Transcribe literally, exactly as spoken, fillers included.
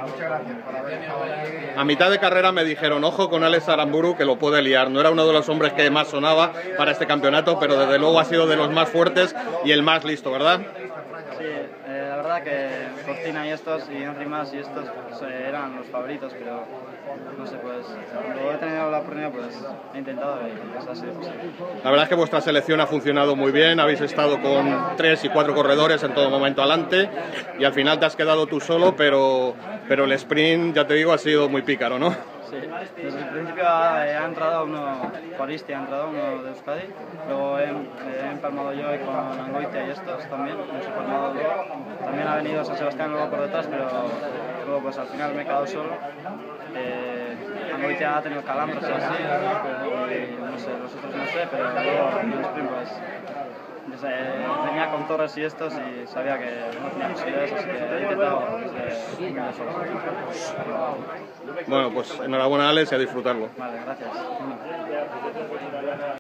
Muchas gracias por haber estado aquí. A mitad de carrera me dijeron, ojo con Alex Aramburu que lo puede liar. No era uno de los hombres que más sonaba para este campeonato, pero desde luego ha sido de los más fuertes y el más listo, ¿verdad? Sí, eh, la verdad que Cortina y estos, y Henry Mas y estos pues, eh, eran los favoritos, pero no sé, pues cuando he tenido la oportunidad pues he intentado y pues ha sido posible. La verdad es que vuestra selección ha funcionado muy bien, habéis estado con tres y cuatro corredores en todo momento adelante y al final te has quedado tú solo, pero, pero el sprint, ya te digo, ha sido muy pícaro, ¿no? Sí, desde el principio ha, ha entrado uno, Juaristi ha entrado uno de Euskadi, luego he, he empalmado yo y con Angoitia y estos también, hemos empalmado luego. También ha venido San Sebastián luego por detrás, pero luego pues al final me he quedado solo. Eh, Angoitia ha tenido calambres y así, y no sé, los otros no sé, pero luego en el sprint pues eh, venía con Torres y estos y sabía que no tenía posibilidades, así que he intentado desde muy solo. Bueno, pues enhorabuena Alex y a disfrutarlo. Vale, gracias.